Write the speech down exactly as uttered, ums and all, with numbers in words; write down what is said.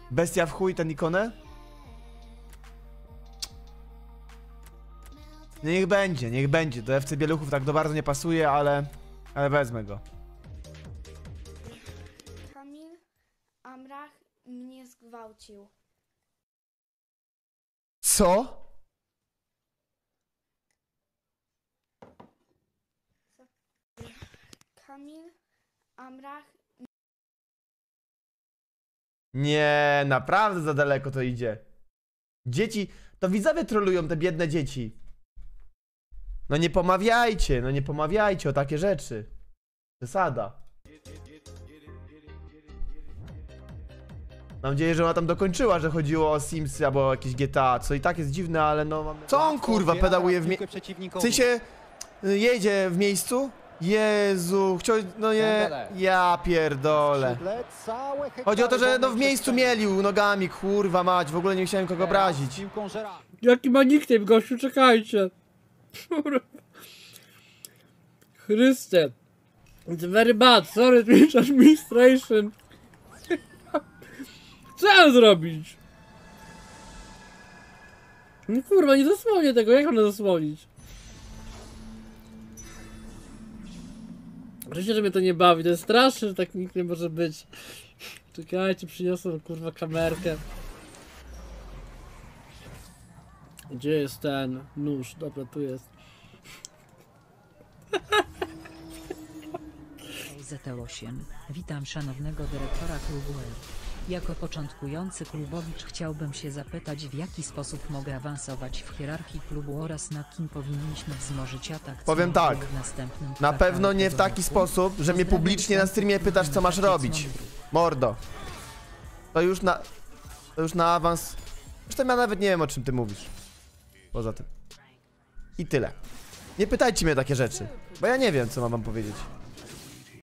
Bestia w chuj, ten ikonę? No niech będzie, niech będzie. Do F C Bieluchów tak do bardzo nie pasuje, ale... Ale wezmę go. Kamil Amrach mnie zgwałcił. Co? Kamil Amrach. Nie, naprawdę za daleko to idzie. Dzieci, to widzowie trolują te biedne dzieci. No nie pomawiajcie, no nie pomawiajcie o takie rzeczy. Przesada. Mam nadzieję, że ona tam dokończyła, że chodziło o Simsy albo jakieś G T A, co i tak jest dziwne, ale no mamy... Co on kurwa pedałuje w miejscu? W sensie, jedzie w miejscu? Jezu, chciał, no nie, ja pierdolę. Chodzi o to, że no w miejscu mielił nogami, kurwa mać, w ogóle nie chciałem kogo obrazić. Jaki ma nickname, gościu, czekajcie. Chryste. It's very bad, sorry, Twitch administration. Co mam zrobić? No kurwa, nie zasłonię tego, jak mam zasłonić? Oczywiście, że mnie to nie bawi, to jest straszne, że tak nikt nie może być. Czekajcie, przyniosę kurwa kamerkę. Gdzie jest ten nóż? Dobra, tu jest. Z T osiem. Witam szanownego dyrektora klubu L. Jako początkujący klubowicz chciałbym się zapytać, w jaki sposób mogę awansować w hierarchii klubu oraz na kim powinniśmy wzmożyć atak. Powiem tak, w następnym na pewno nie w taki roku. sposób, że mnie publicznie na streamie pytasz, co masz robić. Mordo. To już na... To już na awans... Zresztą ja nawet nie wiem, o czym ty mówisz. Poza tym. I tyle. Nie pytajcie mnie takie rzeczy, bo ja nie wiem, co mam wam powiedzieć.